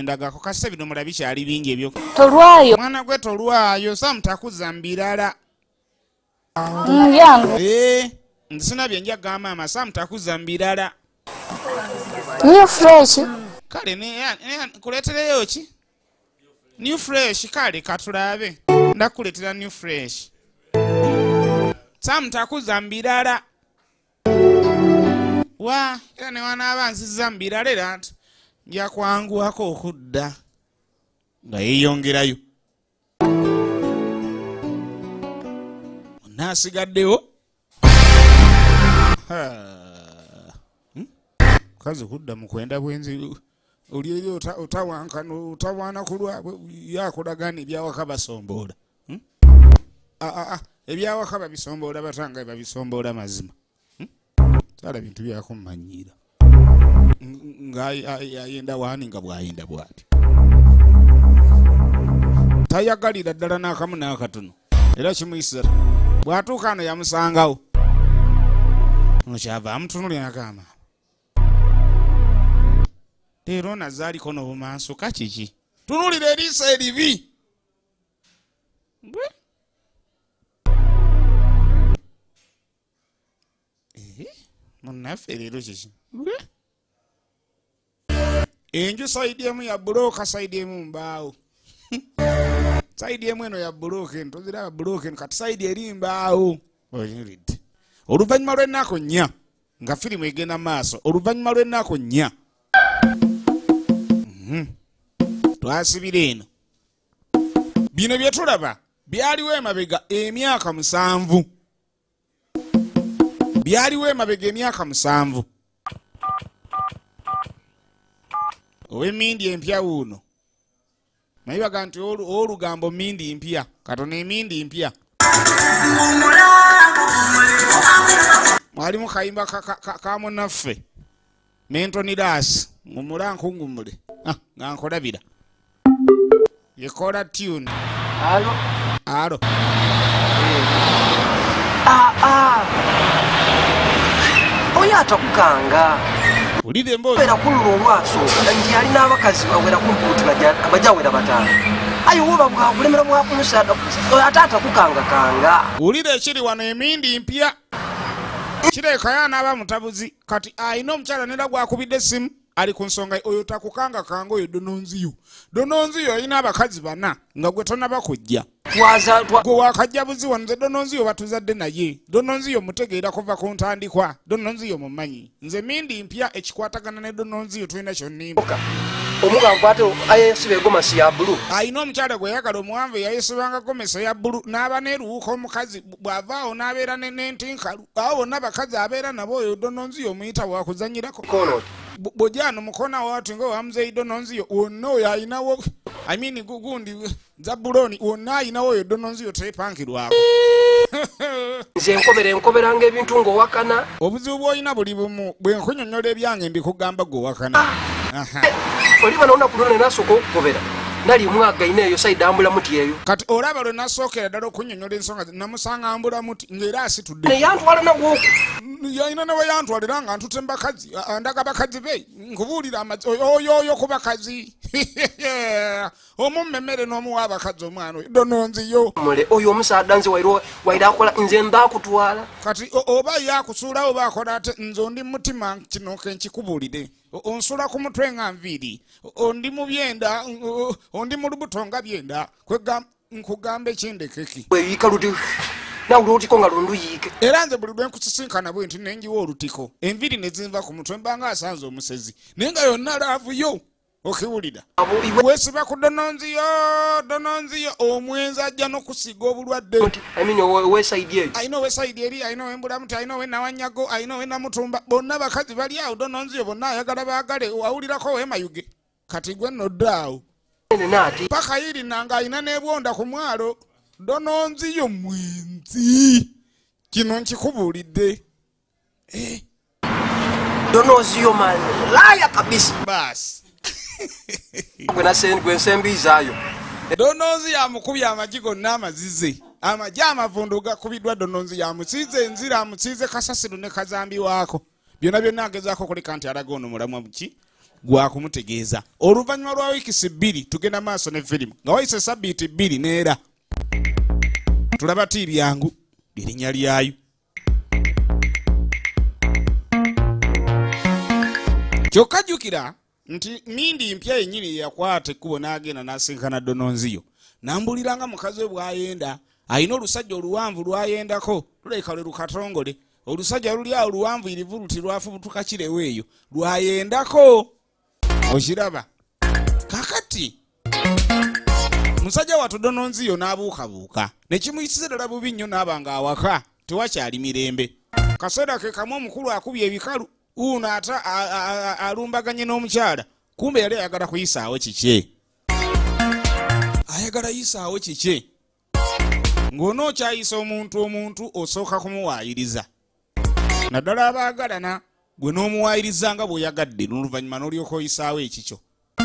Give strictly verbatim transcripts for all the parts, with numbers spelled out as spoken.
endagako kasita ebidomola bikyali bingi ebyo. Tolwayo. Mwana gwe tolwayo samutakuza mbirala. Yangu. Eh, nsina byenja gamba mama samutakuza mbirala. New fresh. Kale ne kuletereyo ki? New fresh kale katulabe. Ndakuletera new fresh. Samutakuza mbirala. Wa, era ne wana abansiza mbirala era nti nja kwanguwako okudda nga yeeyongerayo. Naasigaddewo kazi kudda mu kwenda bwenzi oli eri otawankano otawaana ku lwabwe yakulagana ebyawaka basomboola. Ebyawaka babisomboola batanga babisomboola mazima. Sala bintu byako mmanyiira ng'ayenda waani nga bw'ayenda bw'ati. Tayagalira ddala n'akamu n'akatono era kimuyisira bw'atuuka ano yamusangawo nokyava amutunulira agamba leero nazaaliko n'obumansuka kiki tunulira eriiso eribi. Munnaffe leero kiki enju sayidi emu ya bulooka sayidi emu mbaawo. Sayidi emu eno ya bulooka eno toziraba bulooka eno kati sayidi eri mbaawo. Oyinulidde oluvannyuma lw'ennaku nnya nga firimu egenda maaso oluvannyuma lw'ennaku nnya twasibira eno bino bye tulaba byaliwo emabega emyaka musanvu. Byaliwo emabega emyaka musanvu. Ow'emmindi empya wuuno naye baga nti olugambo mmindi mpya katono emindi mpya. Mwalimu kayimba ka munnaffe Mentonidas ngumula nkungumule nga nkolabira yekola tune. Alo alo ah ah oya atakukanga ulide mbozi era kululu olwaso ndi ali n'abakazi bawera kumputu abajawera bataano ayo woba bwa kulemera bwa kumusada atata kukanga kanga ulide ekiri wano emindi mpya kireka yana aba mutabuzi kati ayina omukyala nera gwakubidde essimu ali ku nsonga oyo takukanga kanga oyo dononziyo dononziyo ayina abakazi bana nga gwe tonaba kujja twaza gwe wakajja buzi wano nze dononziyo batuzadde naye dononziyo mutegeera kuva ku ntandikwa dononziyo mumanyi nze mindi mpya ekikwatagana ne dononziyo tulina kyonnimba omuganvu ate ayesiba egomasi ya bbulu ayina omukyala gwe yagala omuwanvu eyayesibanga gomesa ya bbulu n'aba n'eruwuka omukazi bw'avaawo n'abeera n'entinkalu awo bonna abakazi abeera nabo oyo dononziyo omuyita wakuzanyirako bw'ojyana omukona wati nga owamuzeeyi dononziyo wonna oyo ayinawo I mean gundi zabuloni wonna ayinawo oyo dononziyo teepankirwako nze nkobera enkoberanga ebintu ng'owakana obuzibu bw'olina buli bumu bwe nkunyonnyola ebyange mbikugamba g'owakana oliba n'olunaku lwonna nasooka okukobera nali mwaga ina eyo sayidi ambula muti eyo kati olaba lwe nasookera ddala okunnyonnyola ensonga namusanga ambula muti ng'era asitudde ne yantwala nagwoku yalina ne weyantwalira nga ntute mbakazi ndaga bakazi be nkubuulira oyoyo ku bakazi omummemmere n'omuwa abakazi omwana oyo dononziyo mule oyo omusaadda nze waira akola nze ndaakutwala kati oba yakusuulawo oba akola ate nze ondi mutima kino kenkikubuulire onsula ku mutwe nga nviiri ondi mu byenda ondi mu lubuto nga byenda nkugamba ekyendekeki weyiika luti nawe olutiko nga lunduyiike era nze buli lwe nkusisinkana bwe nti nenjiwa olutiko enviiri ne zinva ku mutwe mbanga asanze omusezi naye nga yonna laavuyo okiwulira weesiba ku dononziyo dononziyo omwenzi ajja n'okusiga obulwadde ayina ow'esayidi eri ayina ow'embulamuti ayina ow'enawanyago ayina ow'enamutumba bonna bakazi bali awo dononziyo bonna ayagala baagale awulirako ow'emayuge kati gwe nnoddaawo paka yirina nga ayina n'ebwonda ku mwalo dononziyo mwenzi kino nkikubuulidde dononziyo malaya kabisa basi gwe nsembiizaayo dononzi yamukubye amagi gonna amazize amagi amavundu gakubiddwa dononzi yamusiize enzira amusiize kasasiru ne kazambi waako byonna byonna agezaako kuleka nti alaga ono mulamwa buki gwa kumutegeeza. Oluvannyuma lwa wiikisi bbiri tugenda maaso ne firimu nga wayise sabbiiti bbiri neera tulaba tiibi yangu erinnya lyayo. Kyokka jjukira nti Mindi mpya yennyini yakwata ekkubo n'agenda n'asinkana Dononziyo n'ambuliranga mukazi we bw'ayenda ayina olusajja oluwanvu lwayendako lulabika lwe lukatongole. Olusajja luli awo luwanvu irivu luti lwafubutuka kirewo eyo lwayendako okiraba. Kakati musajja wattu Dononziyo n'abuukabuuka ne kimuyisiza ddala bubi nnyo n'aba ng'awaka tewakyali mirembe. Kaseera ke kamu omukulu akubye ebikalu uno ata alumbaganye n'omukyala kumbe yali ayagala kuyisaawo kiki ayagala yisaawo kiki ng'onookyayisa omuntu omuntu osooka kumuwaayiriza naddala abaagalana gwe n'omuwaayiriza nga bw'oyagadde n'oluvannyuma n'olyoka oyisaawo ekikyo.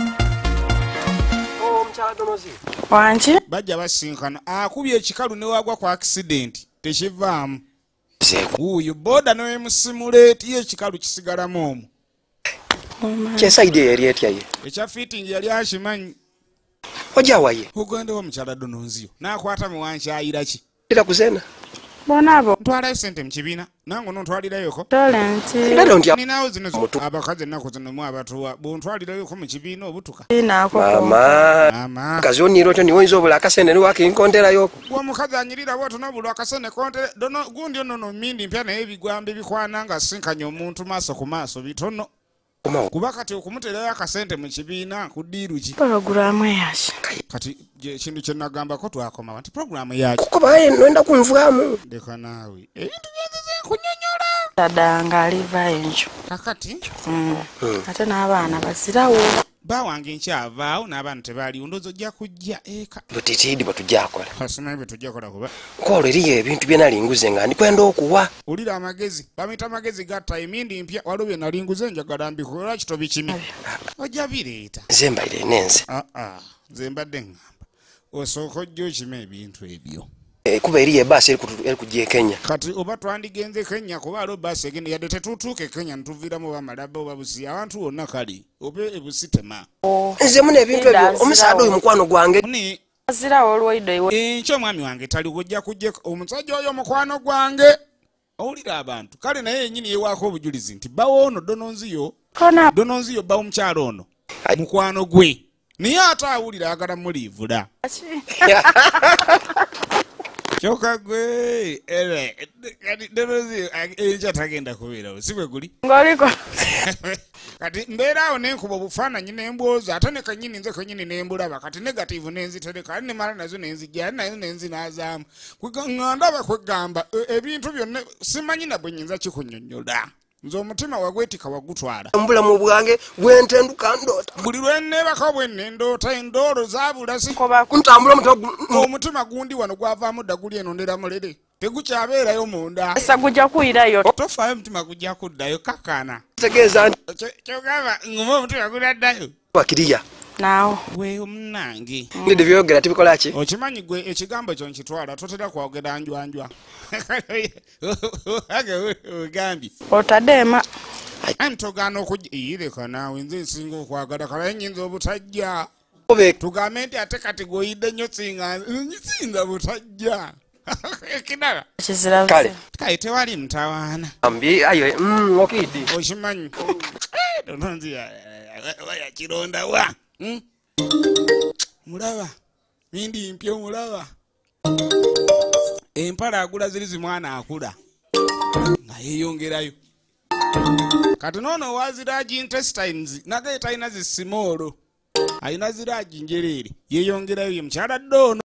Wanki bajja basinkana akubye ekikalu ne wagwa ku akisidenti tekivaamu. Uyu boda no musimuleeti ekikalu kisigalamu omwo. Kyesaidi yali etya ye. Ekya fitting yali ashimanyi. Ojawaye. Ugondewo mukyala Dononziyo n'akwata mu wankyayira ki. Era kuzena. bonabo ntwala sente mu kibiina nange nontwalirayoko tolenti ninawo zino abakazi ennaku zino mu abatuwa bontwalirayoko mu kibiina obutuka mama kazi oniro kyo niwonza obula akasene ni wakinkonterayo gwa mukazi anyirira bwatu nobulwa akasene kontere dono gundi ono no mindi mpya naye ebigwambe bikwana nga sinkanya omuntu maaso ku maaso bitono kuba kati okumuterayo akasente mu kibiina ku ddiiru ki programu yaki kati ekintu kye nagambako twakoma nti programu yaki kuba nenda kunvaamu leka naawe ebintu byezeze kunyonyola tadanga aliva enjo kakati ate n'abaana bazirawo bawange nkyavaawo n'abaana tebaaliwo ndowooza ojja kujja eka butitiidi bwe tujja kola asimanyi bwe tujja kola kuba koolo eriyo ebintu bye nalinguze nga ndikwenda okuwa ulira amagezi bamita amagezi gatta emindi mpya waliwo bye nalinguze njagala mbikola kito bikimi ojja bireeta nze mbaire nenze aa nze mbadde ngamba osooka ojja okima ebintu ebyo kuba eriyo ebaasi eri kujja e Kenya kati oba twandigenze Kenya kuba aliwo baasi egenda yadde tetutuuka e Kenya nituviiramu oba Malaba oba Busia abantu wonna kali oba e Busitema nze muna ebintu ebyo omusaada oyo mukwano gwange ni azirawo olwoido iwe enkyo omwami wange tali ojja kujja omusajja oyo mukwano gwange owulira abantu kale naye yennyini yewaako obujulizi nti bawo ono Dononziyo Dononziyo bawo omukyalo ono mukwano gwe naye ate awulira ayagala muliivula Choka gwe ere kati Dononziyo ekya tagenda kubeerawo si bwe guli ngoliko kati mbeeraawo nenkuba obufaananyi nembwoza ate ne kanyini nze kanyini nembulaba kati negativu nenzitereka ali nemala nazo nenzijja nazo nenzinazaamu ngandaba kwegamba ebintu byonna simanyi na bwe nyinza kikunyonnyola nze omutima wagwetika wagutwala omubulamu bwange bwentenduka ndoota buli lwenneebako bwenne ndoota endoolo zabula si kuntambula omutima omutima gundi wano gwavaamu dda guli eno ndera mulere tegukyabeerayo munda esa gujja kuyirayo tofaayo omutima gujja kuddayo kakana tegeeza nti kyogamba nguma omutima guladdayo wakiriya naawo gwe omunange ngidde byogera tibikola ki okimanyi gwe ekigambo kyo nkitwala totera kwogera njwanjwa ogambye otaddeema ani togaana okujja iyireka naawe nze nsinga okwagala kalaye nyinza obutajja tugambe nti ate kati gweoyidde nnyo singa butajja kinala kizira kale tewali mutawaana ambi ayo okidi okimanyi Dononziyo wayakironda wa mulaba mindi mpya omulaba empala agula ziri zimwana akula nga yeeyongerayo kati noono waziraagi intestines nagaye talina zisimoolo alina ziraagi njereere yeeyongerayo ye mukyala dda ono